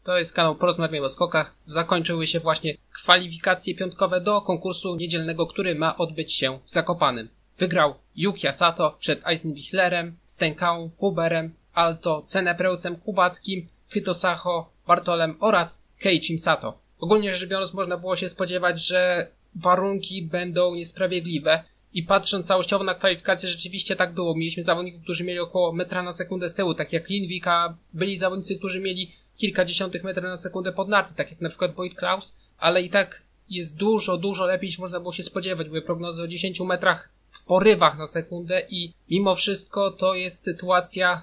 To jest kanał Porozmawiajmy o skokach. Zakończyły się właśnie kwalifikacje piątkowe do konkursu niedzielnego, który ma odbyć się w Zakopanem. Wygrał Yukiya Sato przed Eisenbichlerem, Stenkałą, Huberem, Alto, Cenepreucem, Kubackim, Kytosaho, Bartolem oraz Keiichim Sato. Ogólnie rzecz biorąc można było się spodziewać, że warunki będą niesprawiedliwe i patrząc całościowo na kwalifikacje rzeczywiście tak było. Mieliśmy zawodników, którzy mieli około metra na sekundę z tyłu, tak jak Lindvik, a byli zawodnicy, którzy mieli kilkadziesiątych metra na sekundę pod narty, tak jak na przykład Boyd Klaus, ale i tak jest dużo lepiej niż można było się spodziewać. Były prognozy o 10 metrach w porywach na sekundę i mimo wszystko to jest sytuacja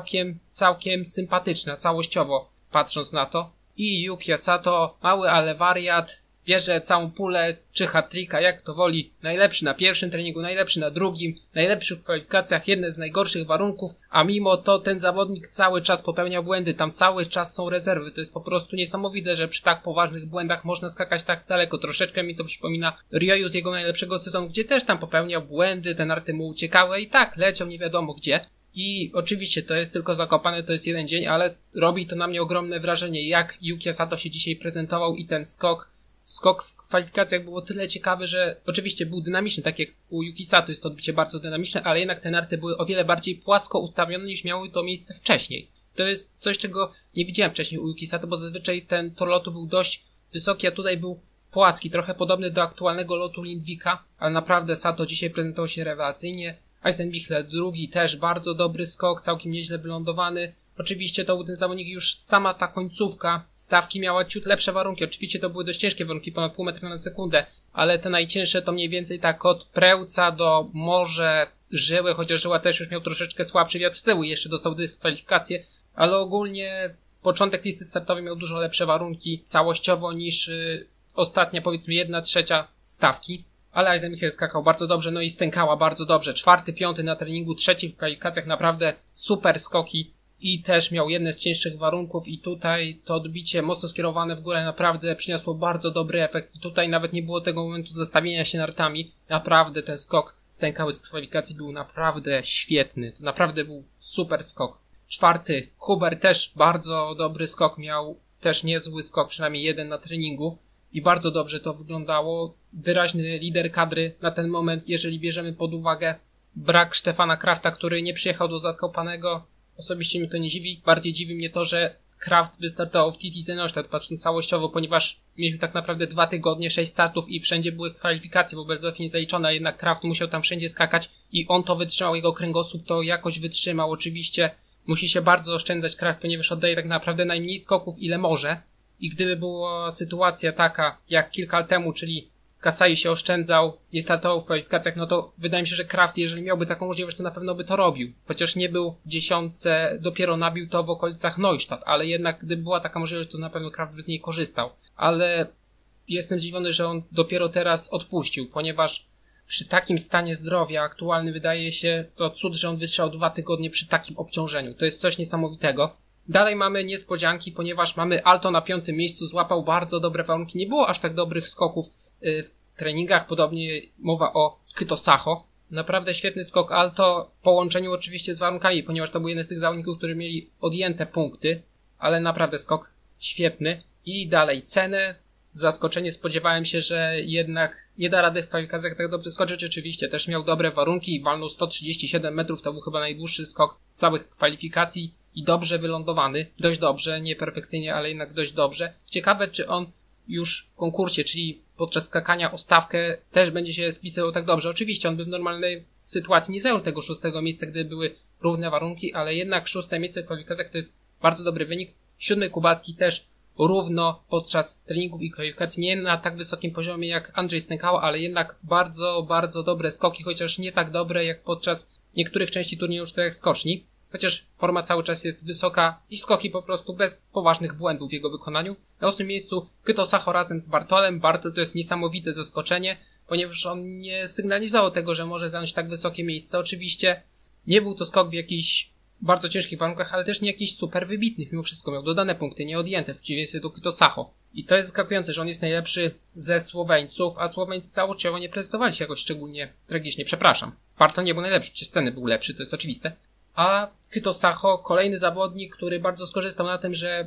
całkiem sympatyczna, całościowo patrząc na to. I Yukiya Sato, mały ale wariat, bierze całą pulę, czy hat-tricka, jak to woli, najlepszy na pierwszym treningu, najlepszy na drugim, najlepszy w kwalifikacjach, jedne z najgorszych warunków, a mimo to ten zawodnik cały czas popełnia błędy, tam cały czas są rezerwy, to jest po prostu niesamowite, że przy tak poważnych błędach można skakać tak daleko. Troszeczkę mi to przypomina Ryoyu z jego najlepszego sezonu, gdzie też tam popełniał błędy, te narty mu uciekały i tak leciał nie wiadomo gdzie. I oczywiście to jest tylko Zakopane, to jest jeden dzień, ale robi to na mnie ogromne wrażenie, jak Yukiya Sato się dzisiaj prezentował i ten skok w kwalifikacjach było tyle ciekawy, że oczywiście był dynamiczny, tak jak u Yuki Sato jest to odbicie bardzo dynamiczne, ale jednak te narty były o wiele bardziej płasko ustawione niż miały to miejsce wcześniej. To jest coś, czego nie widziałem wcześniej u Yuki Sato, bo zazwyczaj ten tor lotu był dość wysoki, a tutaj był płaski, trochę podobny do aktualnego lotu Lindvika, ale naprawdę Sato dzisiaj prezentował się rewelacyjnie. Eisenbichler drugi też bardzo dobry skok, całkiem nieźle wylądowany. Oczywiście to był ten zawodnik, już sama ta końcówka stawki miała ciut lepsze warunki. Oczywiście to były dość ciężkie warunki, ponad pół metra na sekundę, ale te najcięższe to mniej więcej tak od Preuca do może Żyły, chociaż Żyła też już miał troszeczkę słabszy wiatr z tyłu i jeszcze dostał dyskwalifikację, ale ogólnie początek listy startowej miał dużo lepsze warunki całościowo niż ostatnia, powiedzmy 1/3 stawki. Ale Eisenbichler skakał bardzo dobrze, no i Stenkała bardzo dobrze. 4., 5. na treningu, 3. w kwalifikacjach, naprawdę super skoki. I też miał jedne z cięższych warunków i tutaj to odbicie mocno skierowane w górę naprawdę przyniosło bardzo dobry efekt i tutaj nawet nie było tego momentu zestawienia się nartami. Naprawdę ten skok Stękały z kwalifikacji był naprawdę świetny. To naprawdę był super skok. 4. Huber też bardzo dobry skok miał, też niezły skok, przynajmniej jeden na treningu i bardzo dobrze to wyglądało. Wyraźny lider kadry na ten moment, jeżeli bierzemy pod uwagę brak Stefana Krafta, który nie przyjechał do Zakopanego. Osobiście mnie to nie dziwi. Bardziej dziwi mnie to, że Kraft wystartował w TT Zenostadt, patrząc całościowo, ponieważ mieliśmy tak naprawdę 2 tygodnie, 6 startów i wszędzie były kwalifikacje, bo Bezdorf nie zaliczone, a jednak Kraft musiał tam wszędzie skakać i on to wytrzymał, jego kręgosłup to jakoś wytrzymał. Oczywiście musi się bardzo oszczędzać Kraft, ponieważ oddaje tak naprawdę najmniej skoków, ile może. I gdyby była sytuacja taka, jak kilka lat temu, czyli Kasai się oszczędzał, nie startował w kwalifikacjach, no to wydaje mi się, że Kraft, jeżeli miałby taką możliwość, to na pewno by to robił. Chociaż nie był w 10, dopiero nabił to w okolicach Neustadt, ale jednak gdyby była taka możliwość, to na pewno Kraft by z niej korzystał. Ale jestem zdziwiony, że on dopiero teraz odpuścił, ponieważ przy takim stanie zdrowia aktualny wydaje się to cud, że on wytrzymał 2 tygodnie przy takim obciążeniu. To jest coś niesamowitego. Dalej mamy niespodzianki, ponieważ mamy Alto na 5. miejscu, złapał bardzo dobre warunki. Nie było aż tak dobrych skoków w treningach, podobnie mowa o Kytosaho. Naprawdę świetny skok Alto w połączeniu oczywiście z warunkami, ponieważ to był jeden z tych zawodników, którzy mieli odjęte punkty, ale naprawdę skok świetny. I dalej Cenę. Zaskoczenie, spodziewałem się, że jednak nie da rady w kwalifikacjach tak dobrze skoczyć. Rzeczywiście też miał dobre warunki i walnął 137 metrów, to był chyba najdłuższy skok całych kwalifikacji i dobrze wylądowany. Dość dobrze, nie perfekcyjnie, ale jednak dość dobrze. Ciekawe, czy on już w konkursie, czyli podczas skakania o stawkę też będzie się spisywał tak dobrze. Oczywiście on by w normalnej sytuacji nie zajął tego 6. miejsca, gdyby były równe warunki, ale jednak 6. miejsce w kwalifikacjach to jest bardzo dobry wynik. 7. Kubacki też równo podczas treningów i kwalifikacji, nie na tak wysokim poziomie jak Andrzej Stękała, ale jednak bardzo dobre skoki, chociaż nie tak dobre jak podczas niektórych części turnieju 4 skoczni. Chociaż forma cały czas jest wysoka i skoki po prostu bez poważnych błędów w jego wykonaniu. Na 8. miejscu Kytosaho razem z Bartolem. Bartol to jest niesamowite zaskoczenie, ponieważ on nie sygnalizował tego, że może zająć tak wysokie miejsce. Oczywiście nie był to skok w jakichś bardzo ciężkich warunkach, ale też nie jakichś super wybitnych. Mimo wszystko miał dodane punkty, nie odjęte, w przeciwieństwie do Kytosaho. I to jest zaskakujące, że on jest najlepszy ze Słoweńców, a Słoweńcy całościowo nie prezentowali się jakoś szczególnie tragicznie. Przepraszam. Bartol nie był najlepszy, przez sceny był lepszy, to jest oczywiste. A Kytosaho, kolejny zawodnik, który bardzo skorzystał na tym, że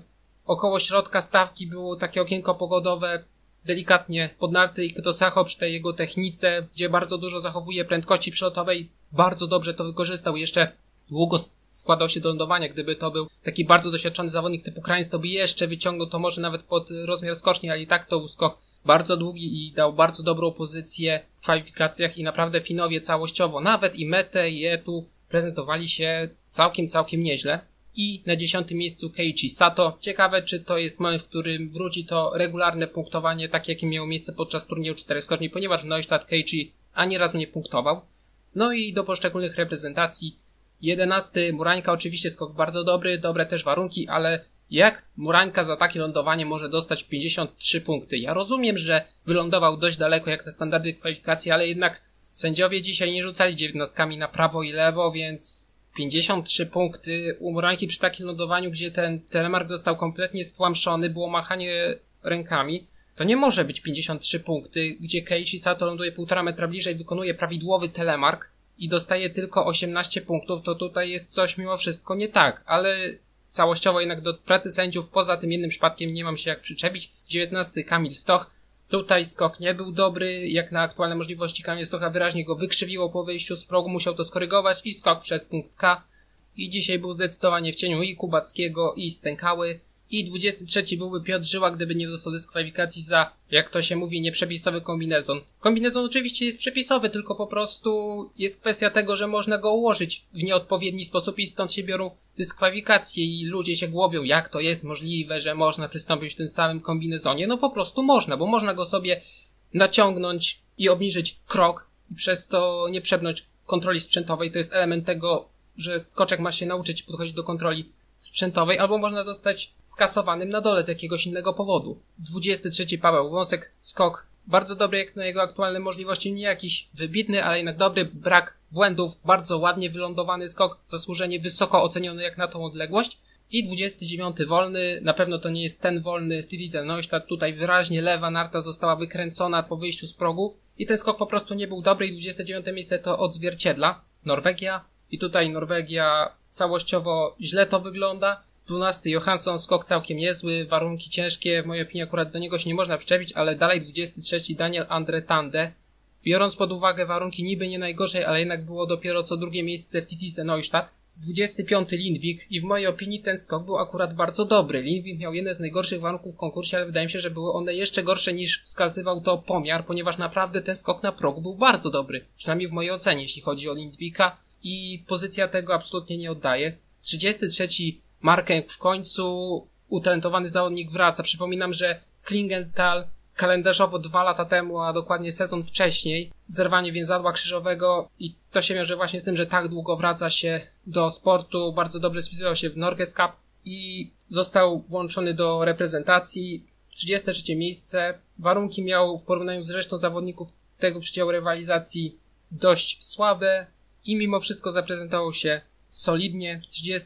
około środka stawki było takie okienko pogodowe, delikatnie pod narty i Kto Sacho przy tej jego technice, gdzie bardzo dużo zachowuje prędkości przelotowej, bardzo dobrze to wykorzystał. Jeszcze długo składał się do lądowania. Gdyby to był taki bardzo doświadczony zawodnik typu Krańc, to by jeszcze wyciągnął to może nawet pod rozmiar skoczni, ale i tak to był skok bardzo długi i dał bardzo dobrą pozycję w kwalifikacjach i naprawdę Finowie całościowo, nawet i metę i Etu prezentowali się całkiem nieźle. I na 10. miejscu Keiichi Sato. Ciekawe, czy to jest moment, w którym wróci to regularne punktowanie, takie jakie miało miejsce podczas turnieju 4 skoczni, ponieważ w Neustadt Keiichi ani razu nie punktował. No i do poszczególnych reprezentacji. 11. Murańka, oczywiście skok bardzo dobry, dobre też warunki, ale jak Murańka za takie lądowanie może dostać 53 punkty? Ja rozumiem, że wylądował dość daleko jak na standardy kwalifikacji, ale jednak sędziowie dzisiaj nie rzucali 19 na prawo i lewo, więc 53 punkty u Murańki przy takim lądowaniu, gdzie ten telemark został kompletnie stłamszony, było machanie rękami. To nie może być 53 punkty, gdzie Keiichi Sato ląduje 1,5 metra bliżej, wykonuje prawidłowy telemark i dostaje tylko 18 punktów, to tutaj jest coś mimo wszystko nie tak, ale całościowo jednak do pracy sędziów poza tym jednym przypadkiem nie mam się jak przyczepić. 19. Kamil Stoch. Tutaj skok nie był dobry, jak na aktualne możliwości Kamil Stocha wyraźnie go wykrzywiło po wyjściu z progu, musiał to skorygować i skok przed punkt K. I dzisiaj był zdecydowanie w cieniu i Kubackiego i Stękały. I 23. byłby Piotr Żyła, gdyby nie dostał dyskwalifikacji za, jak to się mówi, nieprzepisowy kombinezon. Kombinezon oczywiście jest przepisowy, tylko po prostu jest kwestia tego, że można go ułożyć w nieodpowiedni sposób i stąd się biorą dyskwalifikacje i ludzie się głowią, jak to jest możliwe, że można przystąpić w tym samym kombinezonie. No po prostu można, bo można go sobie naciągnąć i obniżyć krok i przez to nie przepnąć kontroli sprzętowej. To jest element tego, że skoczek ma się nauczyć podchodzić do kontroli sprzętowej, albo można zostać skasowanym na dole z jakiegoś innego powodu. 23. Paweł Wąsek, skok bardzo dobry jak na jego aktualne możliwości, nie jakiś wybitny, ale jednak dobry, brak błędów, bardzo ładnie wylądowany skok, zasłużenie wysoko oceniony jak na tą odległość. I 29. wolny, na pewno to nie jest ten wolny z Titisel Neustadt, tutaj wyraźnie lewa narta została wykręcona po wyjściu z progu i ten skok po prostu nie był dobry i 29. miejsce to odzwierciedla Norwegia i tutaj Norwegia całościowo źle to wygląda. 12. Johansson, skok całkiem niezły, warunki ciężkie, w mojej opinii akurat do niego się nie można przyczepić, ale dalej 23. Daniel Andre Tande. Biorąc pod uwagę warunki niby nie najgorzej, ale jednak było dopiero co drugie miejsce w Titisel Neustadt. 25. Lindvik i w mojej opinii ten skok był akurat bardzo dobry. Lindvik miał jedne z najgorszych warunków w konkursie, ale wydaje mi się, że były one jeszcze gorsze niż wskazywał to pomiar, ponieważ naprawdę ten skok na progu był bardzo dobry. Przynajmniej w mojej ocenie, jeśli chodzi o Lindvika. I pozycja tego absolutnie nie oddaje. 33. Markenk w końcu, utalentowany zawodnik wraca. Przypominam, że Klingenthal kalendarzowo 2 lata temu, a dokładnie sezon wcześniej, zerwanie więzadła krzyżowego i to się wiąże właśnie z tym, że tak długo wraca się do sportu. Bardzo dobrze spisywał się w Norges Cup i został włączony do reprezentacji. 33. miejsce. Warunki miał w porównaniu z resztą zawodników tego przedziału rywalizacji dość słabe. I mimo wszystko zaprezentował się solidnie.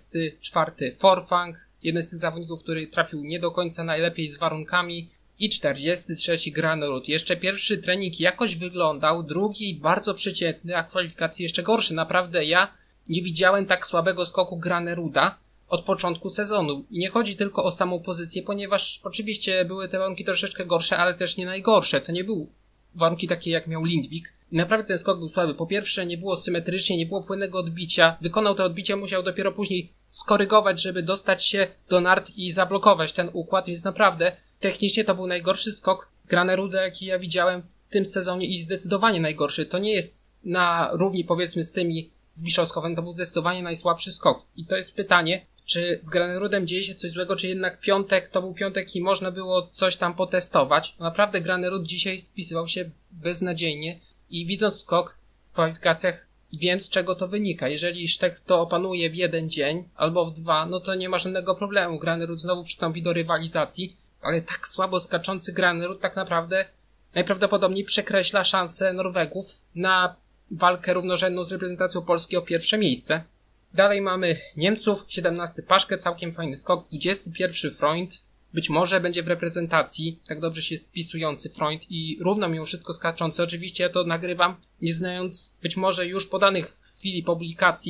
34. Forfang, jeden z tych zawodników, który trafił nie do końca najlepiej z warunkami. I 43. Granerud. Jeszcze pierwszy trening jakoś wyglądał, drugi bardzo przeciętny, a kwalifikacje jeszcze gorsze. Naprawdę ja nie widziałem tak słabego skoku Graneruda od początku sezonu. I nie chodzi tylko o samą pozycję, ponieważ oczywiście były te warunki troszeczkę gorsze, ale też nie najgorsze. To nie były warunki takie jak miał Lindvik. I naprawdę ten skok był słaby. Po pierwsze nie było symetrycznie, nie było płynnego odbicia. Wykonał to odbicie, musiał dopiero później skorygować, żeby dostać się do nart i zablokować ten układ, więc naprawdę technicznie to był najgorszy skok Graneruda, jaki ja widziałem w tym sezonie i zdecydowanie najgorszy. To nie jest na równi powiedzmy z tymi z Bischofszhofem, to był zdecydowanie najsłabszy skok. I to jest pytanie, czy z Granerudem dzieje się coś złego, czy jednak piątek to był piątek i można było coś tam potestować. Naprawdę Granerud dzisiaj spisywał się beznadziejnie i widząc skok w kwalifikacjach wiem z czego to wynika. Jeżeli Sztek to opanuje w jeden dzień albo w 2, no to nie ma żadnego problemu. Granerud znowu przystąpi do rywalizacji, ale tak słabo skaczący Granerud tak naprawdę najprawdopodobniej przekreśla szanse Norwegów na walkę równorzędną z reprezentacją Polski o pierwsze miejsce. Dalej mamy Niemców, 17. Paszke, całkiem fajny skok, 21. Freund, być może będzie w reprezentacji, tak dobrze się spisujący Freund i równo mimo wszystko skaczący. Oczywiście ja to nagrywam, nie znając być może już podanych w chwili publikacji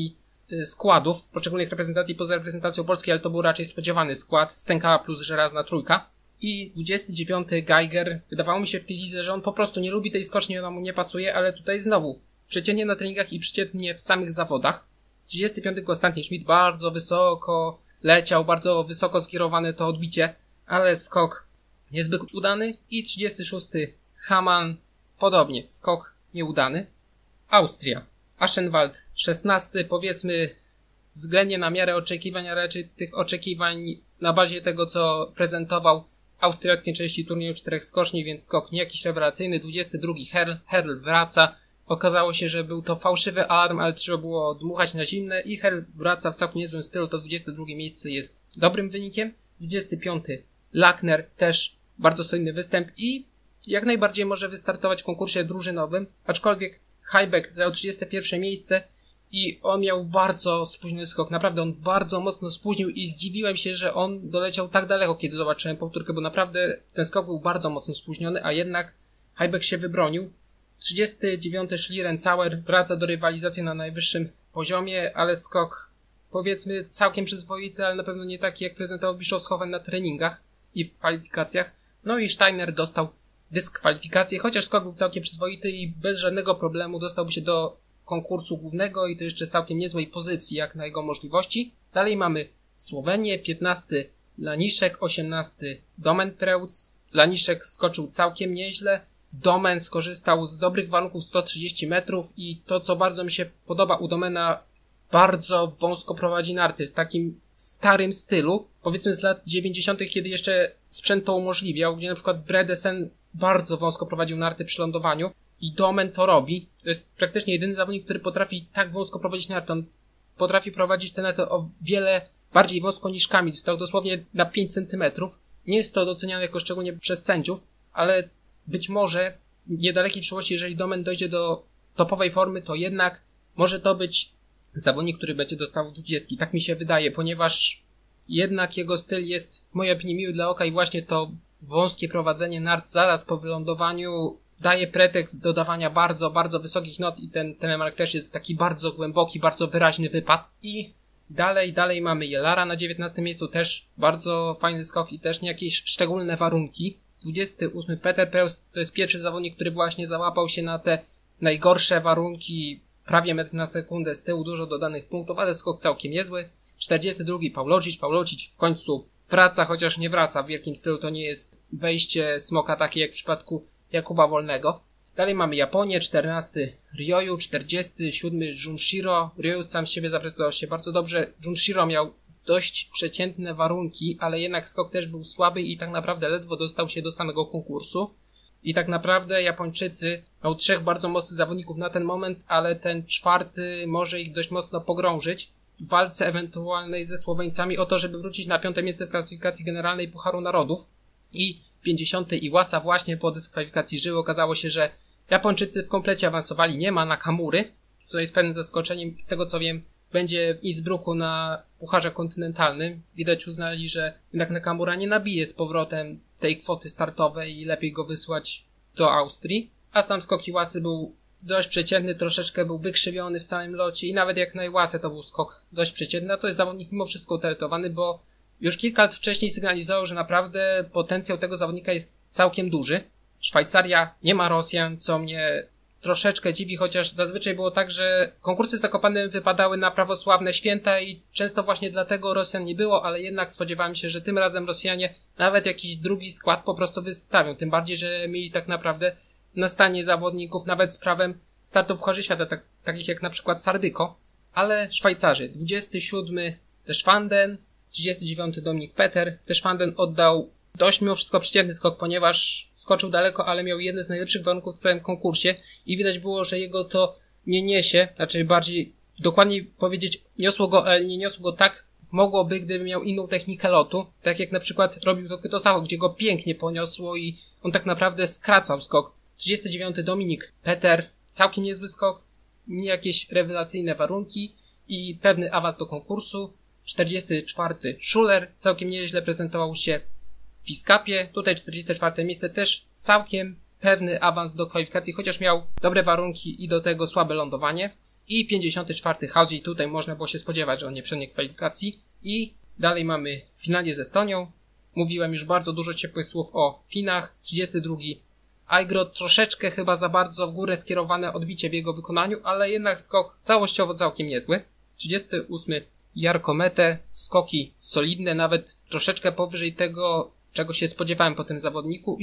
składów poszczególnych reprezentacji poza reprezentacją Polski, ale to był raczej spodziewany skład. Stękała plus żelazna trójka. I 29 Geiger. Wydawało mi się w tej lidze, że on po prostu nie lubi tej skoczni, ona mu nie pasuje, ale tutaj znowu przeciętnie na treningach i przeciętnie w samych zawodach. 35 Konstantin Schmidt bardzo wysoko leciał, bardzo wysoko skierowane to odbicie, ale skok niezbyt udany. I 36 Hamann, podobnie, skok nieudany. Austria. Aschenwald 16, powiedzmy względnie na miarę oczekiwań, a raczej tych oczekiwań na bazie tego, co prezentował austriackiej części turnieju 4 skoczni, więc skok nie jakiś rewelacyjny. 22 Herl wraca. Okazało się, że był to fałszywy alarm, ale trzeba było dmuchać na zimne i Herl wraca w całkiem niezłym stylu, to 22 miejsce jest dobrym wynikiem. 25 Lackner, też bardzo solidny występ i jak najbardziej może wystartować w konkursie drużynowym, aczkolwiek Heibeck zajął 31 miejsce i on miał bardzo spóźniony skok. Naprawdę on bardzo mocno spóźnił i zdziwiłem się, że on doleciał tak daleko, kiedy zobaczyłem powtórkę, bo naprawdę ten skok był bardzo mocno spóźniony, a jednak Heibeck się wybronił. 39 Schlierenzauer wraca do rywalizacji na najwyższym poziomie, ale skok powiedzmy całkiem przyzwoity, ale na pewno nie taki jak prezentował Bischofshofen na treningach i w kwalifikacjach. No i Steiner dostał dyskwalifikację, chociaż skok był całkiem przyzwoity i bez żadnego problemu dostałby się do konkursu głównego i to jeszcze całkiem niezłej pozycji jak na jego możliwości. Dalej mamy Słowenię, 15 Laniszek, 18 Domen Preutz. Laniszek skoczył całkiem nieźle. Domen skorzystał z dobrych warunków 130 metrów i to, co bardzo mi się podoba u Domena, bardzo wąsko prowadzi narty w takim starym stylu, powiedzmy z lat 90., kiedy jeszcze sprzęt to umożliwiał, gdzie na przykład Bredesen bardzo wąsko prowadził narty przy lądowaniu i Domen to robi. To jest praktycznie jedyny zawodnik, który potrafi tak wąsko prowadzić narty. On potrafi prowadzić te narty o wiele bardziej wąsko niż Kamil. Stał dosłownie na 5 cm. Nie jest to doceniane jako szczególnie przez sędziów, ale być może w niedalekiej przyszłości, jeżeli Domen dojdzie do topowej formy, to jednak może to być zawodnik, który będzie dostał 20. Tak mi się wydaje, ponieważ jednak jego styl jest w mojej opinii miły dla oka i właśnie to wąskie prowadzenie nart zaraz po wylądowaniu daje pretekst do dawania bardzo, bardzo wysokich not i ten telemark też jest taki bardzo głęboki, bardzo wyraźny wypad. I dalej mamy Jelara na 19 miejscu, też bardzo fajny skok i też nie jakieś szczególne warunki. 28 Peter Preus to jest pierwszy zawodnik, który właśnie załapał się na te najgorsze warunki, prawie metr na sekundę z tyłu, dużo dodanych punktów, ale skok całkiem niezły. 42 Pawłowicz w końcu wraca, chociaż nie wraca w wielkim stylu, to nie jest wejście smoka takie jak w przypadku Jakuba Wolnego. Dalej mamy Japonię, 14 Ryoyu, 47 Junshiro. Ryoyu sam z siebie zaprezentował się bardzo dobrze. Junshiro miał dość przeciętne warunki, ale jednak skok też był słaby i tak naprawdę ledwo dostał się do samego konkursu. I tak naprawdę Japończycy miał 3 bardzo mocnych zawodników na ten moment, ale ten 4 może ich dość mocno pogrążyć w walce ewentualnej ze Słoweńcami o to, żeby wrócić na 5. miejsce w klasyfikacji generalnej Pucharu Narodów. I 50 Iwasa właśnie po dyskwalifikacji żyły. Okazało się, że Japończycy w komplecie awansowali. Nie ma Nakamury, co jest pewnym zaskoczeniem. Z tego co wiem, będzie w Innsbrucku na Pucharze Kontynentalnym. Widać uznali, że jednak Nakamura nie nabije z powrotem tej kwoty startowej i lepiej go wysłać do Austrii. A sam skok Iwasy był dość przeciętny, troszeczkę był wykrzywiony w samym locie i nawet jak na Iwasę to był skok dość przeciętny. A to jest zawodnik mimo wszystko utalentowany, bo już kilka lat wcześniej sygnalizował, że naprawdę potencjał tego zawodnika jest całkiem duży. Szwajcaria, nie ma Rosjan, co mnie troszeczkę dziwi, chociaż zazwyczaj było tak, że konkursy w Zakopanem wypadały na prawosławne święta i często właśnie dlatego Rosjan nie było, ale jednak spodziewałem się, że tym razem Rosjanie nawet jakiś drugi skład po prostu wystawią. Tym bardziej, że mieli tak naprawdę na stanie zawodników nawet z prawem startu w Pucharze Świata, takich jak na przykład Sardyko. Ale Szwajcarzy, 27 Deschwanden, 39 Dominik Peter. Deschwanden oddał dość mimo wszystko przeciętny skok, ponieważ skoczył daleko, ale miał jeden z najlepszych warunków w całym konkursie i widać było, że jego to nie niesie, znaczy bardziej dokładniej powiedzieć niosło go, ale nie niosło go tak mogłoby, gdyby miał inną technikę lotu, tak jak na przykład robił to Kytosaho, gdzie go pięknie poniosło i on tak naprawdę skracał skok. 39 Dominik Peter, całkiem niezły skok, nie jakieś rewelacyjne warunki i pewny awans do konkursu. 44 Schuler, całkiem nieźle prezentował się w Iskapie, tutaj 44 miejsce, też całkiem pewny awans do kwalifikacji, chociaż miał dobre warunki i do tego słabe lądowanie. i 54. Hauzji. Tutaj można było się spodziewać, że on nie przejdzie kwalifikacji. I dalej mamy Finlandię z Estonią. Mówiłem już bardzo dużo ciepłych słów o Finach. 32. Aigrod, troszeczkę chyba za bardzo w górę skierowane odbicie w jego wykonaniu, ale jednak skok całościowo całkiem niezły. 38. Jarkko Mete, skoki solidne, nawet troszeczkę powyżej tego, czego się spodziewałem po tym zawodniku. I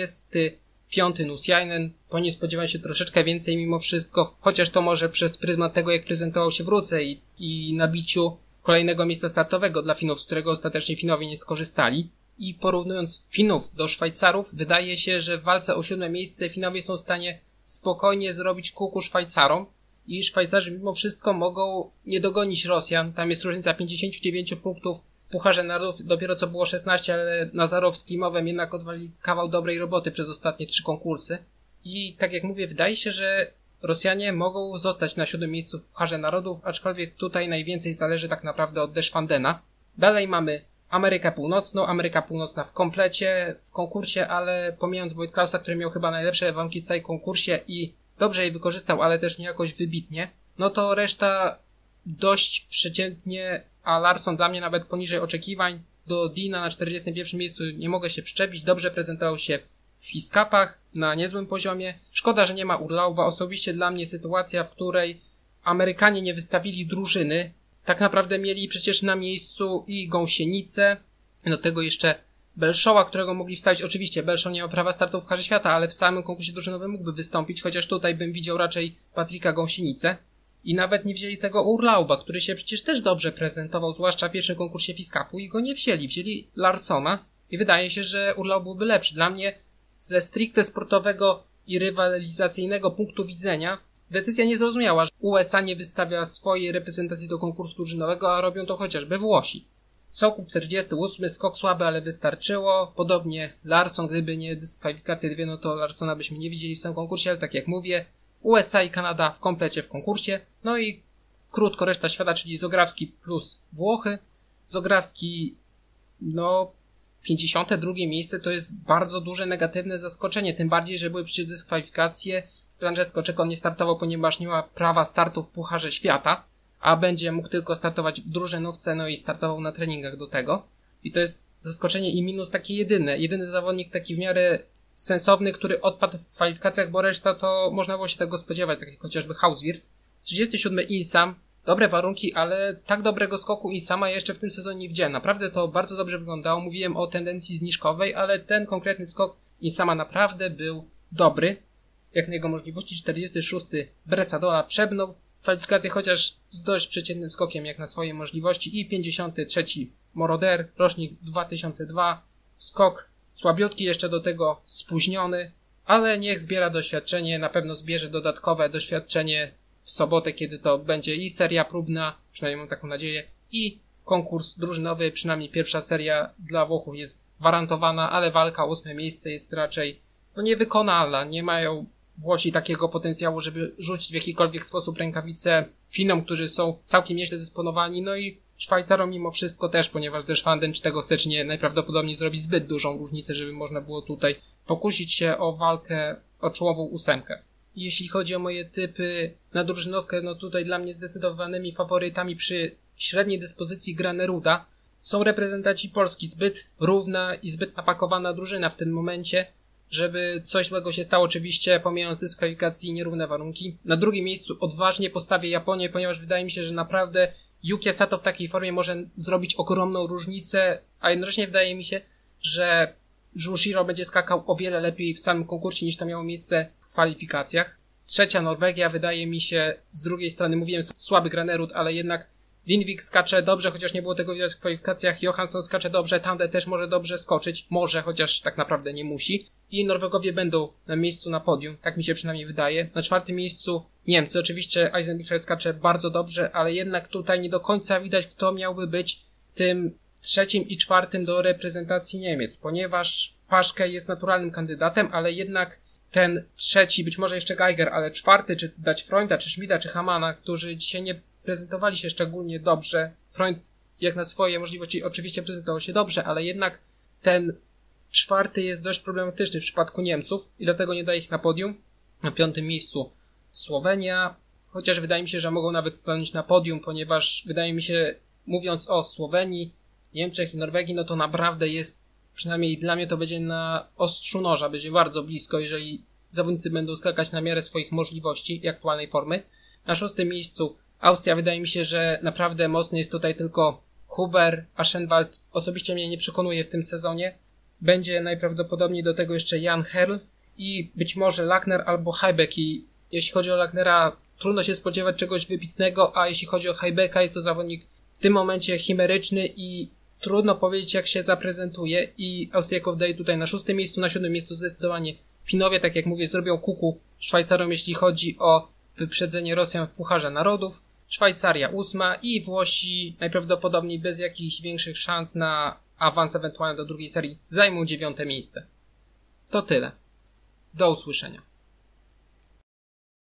45. Nusiainen, po nim spodziewałem się troszeczkę więcej mimo wszystko, chociaż to może przez pryzmat tego, jak prezentował się w Ruce i nabiciu kolejnego miejsca startowego dla Finów, z którego ostatecznie Finowie nie skorzystali. I porównując Finów do Szwajcarów, wydaje się, że w walce o 7. miejsce Finowie są w stanie spokojnie zrobić kuku Szwajcarom i Szwajcarzy mimo wszystko mogą nie dogonić Rosjan. Tam jest różnica 59 punktów. W Pucharze Narodów dopiero co było 16, ale Nazarow z Klimowem jednak odwalili kawał dobrej roboty przez ostatnie 3 konkursy. I tak jak mówię, wydaje się, że Rosjanie mogą zostać na 7. miejscu w Pucharze Narodów, aczkolwiek tutaj najwięcej zależy tak naprawdę od Deschwandena. Dalej mamy Amerykę Północną. Ameryka Północna w komplecie, w konkursie, ale pomijając Wojtklausa, który miał chyba najlepsze warunki w całym konkursie i dobrze je wykorzystał, ale też nie jakoś wybitnie, no to reszta dość przeciętnie, a Larsson dla mnie nawet poniżej oczekiwań. Do Dina na 41. miejscu nie mogę się przyczepić. Dobrze prezentował się w Fiskapach na niezłym poziomie. Szkoda, że nie ma Urlauba. Osobiście dla mnie sytuacja, w której Amerykanie nie wystawili drużyny. Tak naprawdę mieli przecież na miejscu i Gąsienicę, do tego jeszcze Belshowa, którego mogli wstawić. Oczywiście Belshow nie ma prawa startu w Pucharze Świata, ale w samym konkursie drużynowym mógłby wystąpić, chociaż tutaj bym widział raczej Patryka Gąsienicę. I nawet nie wzięli tego Urlauba, który się przecież też dobrze prezentował, zwłaszcza w pierwszym konkursie Fiskapu, i go nie wzięli. Wzięli Larssona i wydaje się, że Urlaub byłby lepszy. Dla mnie ze stricte sportowego i rywalizacyjnego punktu widzenia decyzja niezrozumiała, że USA nie wystawia swojej reprezentacji do konkursu drużynowego, a robią to chociażby Włosi. Sokół 48, skok słaby, ale wystarczyło. Podobnie Larsson, gdyby nie dyskwalifikacje dwie, no to Larssona byśmy nie widzieli w tym konkursie, ale tak jak mówię, USA i Kanada w komplecie w konkursie. No i krótko reszta świata, czyli Zograwski plus Włochy. Zograwski, 52 miejsce to jest bardzo duże negatywne zaskoczenie, tym bardziej, że były przecież dyskwalifikacje. Francesco Cecco nie startował, ponieważ nie ma prawa startu w Pucharze Świata, a będzie mógł tylko startować w drużynówce, i startował na treningach do tego. I to jest zaskoczenie i minus takie jedyny zawodnik taki w miarę sensowny, który odpadł w kwalifikacjach, bo reszta to można było się tego spodziewać, tak jak chociażby Hauswirth. 37. Insam, dobre warunki, ale tak dobrego skoku Insama jeszcze w tym sezonie nie widziałem. Naprawdę to bardzo dobrze wyglądało. Mówiłem o tendencji zniżkowej, ale ten konkretny skok Insama naprawdę był dobry. Jak na jego możliwości. 46. Bresadola przebnął kwalifikację, chociaż z dość przeciętnym skokiem jak na swoje możliwości. I 53. Moroder, rocznik 2002. Skok słabiutki, jeszcze do tego spóźniony, ale niech zbiera doświadczenie, na pewno zbierze dodatkowe doświadczenie w sobotę, kiedy to będzie i seria próbna, przynajmniej mam taką nadzieję, i konkurs drużynowy, przynajmniej pierwsza seria dla Włochów jest gwarantowana, ale walka o 8. miejsce jest raczej niewykonalna. Nie mają Włosi takiego potencjału, żeby rzucić w jakikolwiek sposób rękawice Finom, którzy są całkiem nieźle dysponowani, i Szwajcarom mimo wszystko też, ponieważ Deschwanden, czy tego chce, czy nie, najprawdopodobniej zrobi zbyt dużą różnicę, żeby można było tutaj pokusić się o walkę o czołową 8. Jeśli chodzi o moje typy na drużynówkę, tutaj dla mnie zdecydowanymi faworytami przy średniej dyspozycji Graneruda są reprezentanci Polski. Zbyt równa i zbyt napakowana drużyna w tym momencie, żeby coś złego się stało, oczywiście pomijając dyskwalifikacji i nierówne warunki. Na drugim miejscu odważnie postawię Japonię, ponieważ wydaje mi się, że naprawdę Yuki Sato w takiej formie może zrobić ogromną różnicę, a jednocześnie wydaje mi się, że Jushiro będzie skakał o wiele lepiej w samym konkursie niż to miało miejsce w kwalifikacjach. Trzecia Norwegia, wydaje mi się, z drugiej strony mówiłem słaby Granerud, ale jednak Lindvik skacze dobrze, chociaż nie było tego widać w kwalifikacjach. Johansson skacze dobrze, Tande też może dobrze skoczyć. Może, chociaż tak naprawdę nie musi. I Norwegowie będą na miejscu na podium, tak mi się przynajmniej wydaje. Na 4. miejscu Niemcy. Oczywiście Eisenbichler skacze bardzo dobrze, ale jednak tutaj nie do końca widać, kto miałby być tym 3. i 4. do reprezentacji Niemiec, ponieważ Paszke jest naturalnym kandydatem, ale jednak ten 3, być może jeszcze Geiger, ale 4, czy dać Freunda, czy Schmida, czy Hamana, którzy dzisiaj nie prezentowali się szczególnie dobrze. Freund jak na swoje możliwości oczywiście prezentował się dobrze, ale jednak ten 4. jest dość problematyczny w przypadku Niemców i dlatego nie daje ich na podium. Na 5. miejscu Słowenia. chociaż wydaje mi się, że mogą nawet stanąć na podium, ponieważ wydaje mi się, mówiąc o Słowenii, Niemczech i Norwegii, no to naprawdę jest, przynajmniej dla mnie to będzie na ostrzu noża, będzie bardzo blisko, jeżeli zawodnicy będą skakać na miarę swoich możliwości i aktualnej formy. Na 6. miejscu Austria, wydaje mi się, że naprawdę mocny jest tutaj tylko Huber, Aschenwald osobiście mnie nie przekonuje w tym sezonie. Będzie najprawdopodobniej do tego jeszcze Jan Herl i być może Lackner albo Heibeck. I jeśli chodzi o Lacknera, trudno się spodziewać czegoś wybitnego, a jeśli chodzi o Heibecka, jest to zawodnik w tym momencie chimeryczny i trudno powiedzieć, jak się zaprezentuje. I Austriaków daje tutaj na 6. miejscu, na 7. miejscu zdecydowanie Finowie, tak jak mówię, zrobią kuku Szwajcarom, jeśli chodzi o wyprzedzenie Rosjan w Pucharze Narodów. Szwajcaria 8. i Włosi najprawdopodobniej bez jakichś większych szans na awans ewentualnie do drugiej serii zajmą 9. miejsce. To tyle. Do usłyszenia.